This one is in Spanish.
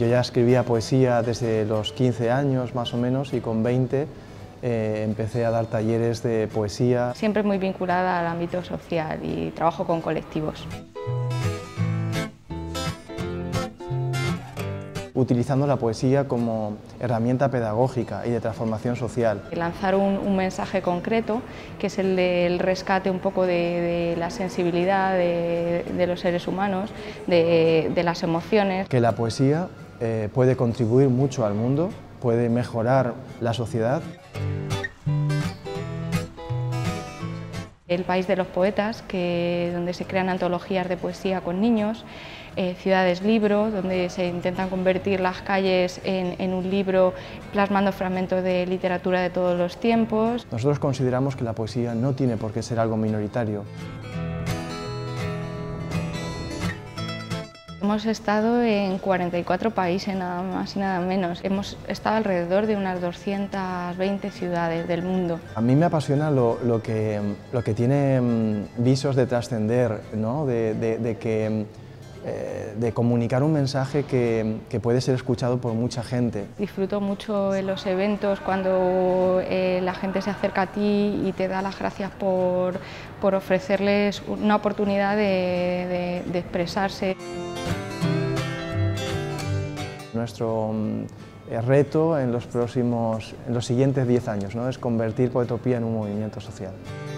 Yo ya escribía poesía desde los 15 años más o menos y con 20 empecé a dar talleres de poesía. Siempre muy vinculada al ámbito social y trabajo con colectivos. Utilizando la poesía como herramienta pedagógica y de transformación social. Lanzar un mensaje concreto, que es el del rescate un poco de la sensibilidad de los seres humanos, de las emociones. Que la poesía puede contribuir mucho al mundo, puede mejorar la sociedad. El País de los Poetas, donde se crean antologías de poesía con niños, Ciudades Libro, donde se intentan convertir las calles en un libro plasmando fragmentos de literatura de todos los tiempos. Nosotros consideramos que la poesía no tiene por qué ser algo minoritario. Hemos estado en 44 países, nada más y nada menos. Hemos estado alrededor de unas 220 ciudades del mundo. A mí me apasiona lo que tiene visos de trascender, ¿no? de comunicar un mensaje que puede ser escuchado por mucha gente. Disfruto mucho en los eventos cuando la gente se acerca a ti y te da las gracias por ofrecerles una oportunidad de expresarse. Nuestro reto en los siguientes 10 años, ¿no? Es convertir Poetopía en un movimiento social.